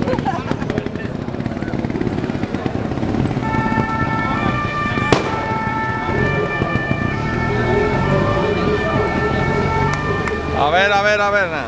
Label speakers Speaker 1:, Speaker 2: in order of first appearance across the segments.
Speaker 1: A ver, nada.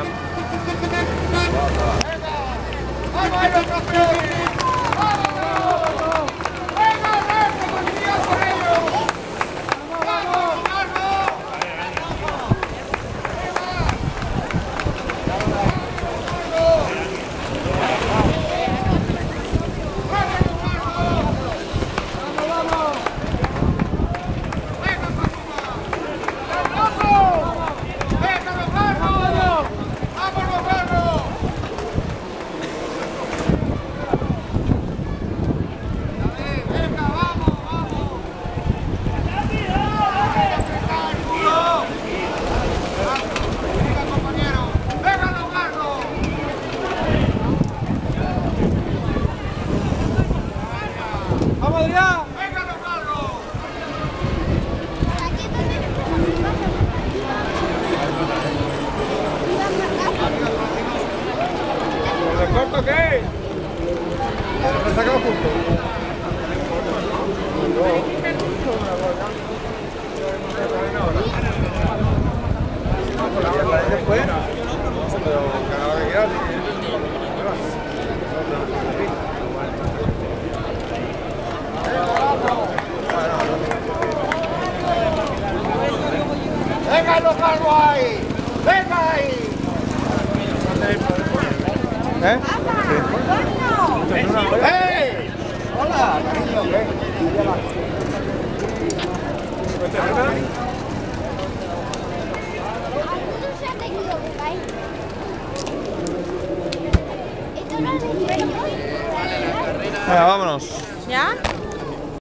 Speaker 2: ¿Corto qué? ¿Me sacamos juntos? Después, pero cada vez que quieras. ¡Venga, los cargos ahí! ¡Venga ahí! ¿Eh? ¡Hey! ¡Hola!
Speaker 1: Venga, vámonos.
Speaker 3: ¿Ya?